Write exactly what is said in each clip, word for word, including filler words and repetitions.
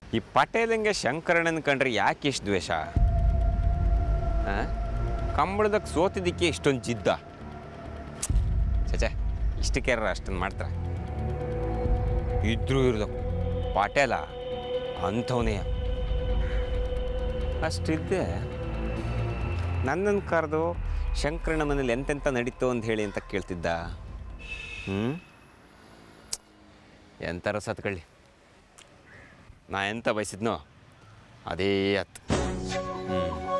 ಈ ಪಟೇಲಂಗೆ ಶಂಕರಣ್ಣನ ಕಂಡ್ರೆ ಯಾಕೆ ಇಷ್ಟು ದ್ವೇಷ? ಕಂಬಳದಾಗ ಸೋತಿದ್ದಕ್ಕೆ ಇಷ್ಟೊಂದು ಜಿದ್ದ? ಚಚೆ ಇಷ್ಟಕ್ಕೆ ಅಷ್ಟೊಂದು ಮಾಡ್ತಾರೆ. ಇದ್ರೂ ಇರೋದು ಪಟೇಲ ಅಂಥವನೇ. ಅಷ್ಟಿದ್ದೆ ನನ್ನನ್ನು ಕರೆದು ಶಂಕರಣ್ಣ ಮನೇಲಿ ಎಂತೆಂಥ ನಡೀತು ಅಂತ ಹೇಳಿ ಅಂತ ಕೇಳ್ತಿದ್ದ. ಹ್ಞೂ ಎಂಥರ ಸತ್ಕೊಳ್ಳಿ, ನಾ ಎಂತ ಬಯಸಿದ್ನೋ ಅದೇ ಅತ್ತು. ಹ್ಞೂ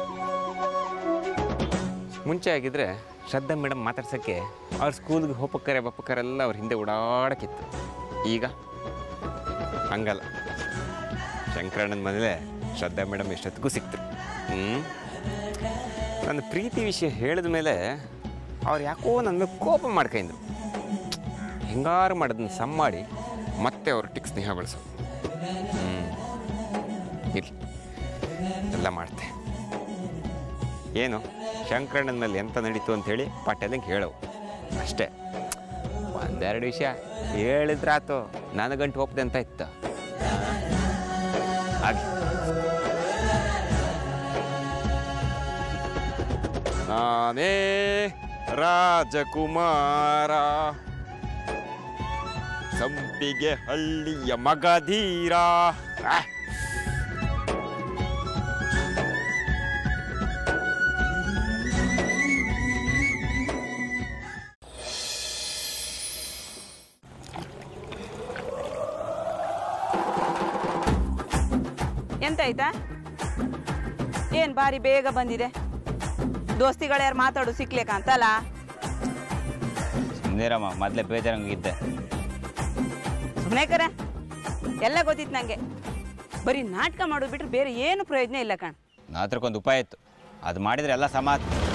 ಮುಂಚೆ ಆಗಿದ್ದರೆ ಶ್ರದ್ಧಾ ಮೇಡಮ್ ಮಾತಾಡ್ಸೋಕ್ಕೆ ಅವ್ರ ಸ್ಕೂಲ್ಗೆ ಹೋಪಕ್ಕರೆ ಬಪ್ಪಕ್ಕರೆಲ್ಲ ಅವ್ರ ಹಿಂದೆ ಓಡಾಡಕ್ಕಿತ್ತು. ಈಗ ಹಂಗಲ್ಲ, ಶಂಕರಣ್ಣನ ಮನೇಲೆ ಶ್ರದ್ಧಾ ಮೇಡಮ್ ಎಷ್ಟೊತ್ತಿಗೂ ಸಿಕ್ತು. ಹ್ಞೂ ನನ್ನ ಪ್ರೀತಿ ವಿಷಯ ಹೇಳಿದ ಮೇಲೆ ಅವ್ರು ಯಾಕೋ ನನ್ನ ಮೇಲೆ ಕೋಪ ಮಾಡ್ಕೊಂಡ್ರು. ಹಿಂಗಾರು ಮಾಡೋದನ್ನ ಸಮ್ ಮಾಡಿ ಮತ್ತೆ ಅವ್ರೊಟ್ಟಿಗೆ ಸ್ನೇಹ ಬೆಳೆಸೋ. ಹ್ಞೂ ಇಲ್ಲ ಎಲ್ಲ ಮಾಡ್ತೆ. ಏನು ಶಂಕರಣ್ಣನ ಮೇಲೆ ಎಂತ ನಡೀತು ಅಂಥೇಳಿ ಪಟೇಲಂಗೆ ಹೇಳವು ಅಷ್ಟೇ. ಒಂದೆರಡು ವಿಷಯ ಹೇಳಿದ್ರಾತು ನನಗಂಟು ಒಪ್ಪದೆ ಅಂತ ಇತ್ತು. ಹಾಗೆ ನಾನೇ ರಾಜಕುಮಾರ, ಸಂಪಿಗೆ ಹಳ್ಳಿಯ ಮಗಧೀರ. ಎಂತಾಯ್ತಾ? ಏನ್ ಬಾರಿ ಬೇಗ ಬಂದಿದೆ? ದೋಸ್ತಿಗಳು ಯಾರು ಮಾತಾಡು ಸಿಕ್ಲಿಕ್ಕ ಅಂತಲ್ಲ? ಸುಮ್ಮನಿರಮ್ಮ, ಮೊದಲೇ ಬೇಜಾರಂಗಿದ್ದೆ. ಸುಮ್ಮನೆ ಕರೆ, ಎಲ್ಲ ಗೊತ್ತಿತ್ತು ನನಗೆ. ಬರೀ ನಾಟಕ ಮಾಡೋದು ಬಿಟ್ರೆ ಬೇರೆ ಏನು ಪ್ರಯೋಜನ ಇಲ್ಲ ಕಣ್. ನಾತ್ರಕ್ಕೊಂದು ಉಪಾಯ ಇತ್ತು, ಅದು ಮಾಡಿದರೆ ಎಲ್ಲ ಸಮಾಧಾನ.